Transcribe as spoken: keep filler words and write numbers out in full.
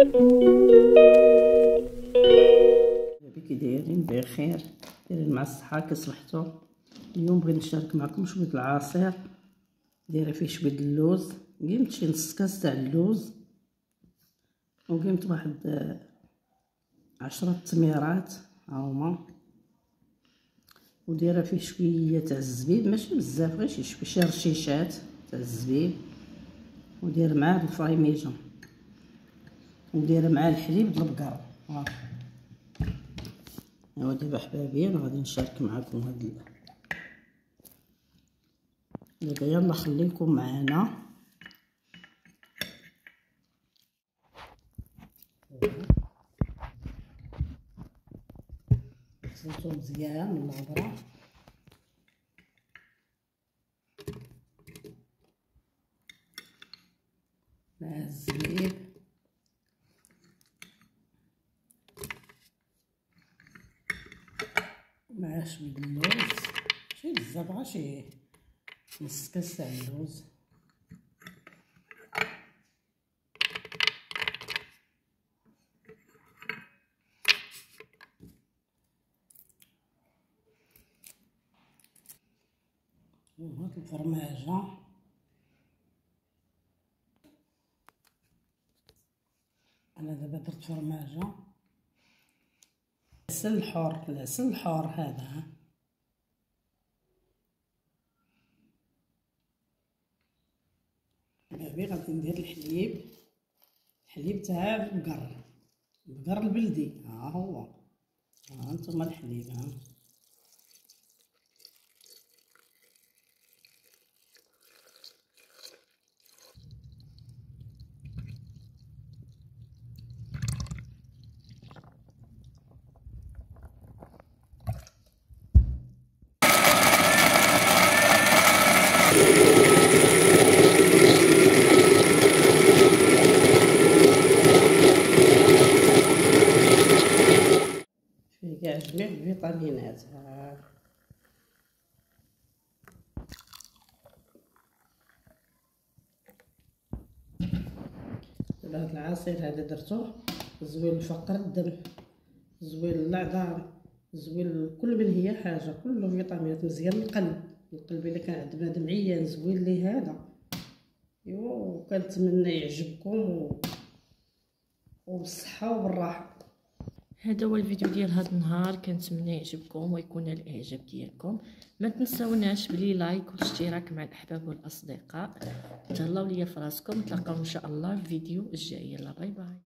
كي دايرين بخير؟ دايرين مع الصحه؟ كي صبحتوا؟ اليوم بغيت نشارك معكم شويه العصير. دايره فيه شويه اللوز، قيمت شي نص كاس تاع اللوز، وقيمت واحد عشرة تميرات هاهما، ودايره فيه شويه تاع الزبيب، ماشي بزاف، غير شي شويه، شي رشيشات تاع الزبيب، ودايره معاه الفريميجه، ودايره معاه الحليب د البقر. ها ايوا دابا حبابي انا غادي نشارك معكم هاد دابا، يلا خليكم معنا. غسلتو مزيان من الغبره، مع الزبيب مع شويه اللوز، ماشي بزاف، غير شي نص كاس تاع اللوز، وهاد الفرماجه. انا دابا درت فرماجه، العسل الحر، العسل الحر هذا. حبابي غادي ندير الحليب، الحليب تاع البقر، البقر البلدي، ها هو، ها انتما الحليب. ها فيه كاع جميع الفيتامينات. ها دابا هاد العصير هذا درتوه زوين لفقر الدم، زوين للعظام، زوين لكل من هي حاجه، كله فيتامينات، مزيان للقلب. القلب الا كان عند بنادم عيان زوين ليه هذا. ايوا وكنتمنى يعجبكم و... وبالصحه وبالراحه. هذا هو الفيديو ديال هذا النهار، كنتمنى يعجبكم ويكون الاعجاب ديالكم. ما تنساوناش بلي لايك والاشتراك مع الاحباب والاصدقاء. تهلاو ليا فراسكم، نتلاقاو ان شاء الله في الفيديو الجاي. يلا باي باي.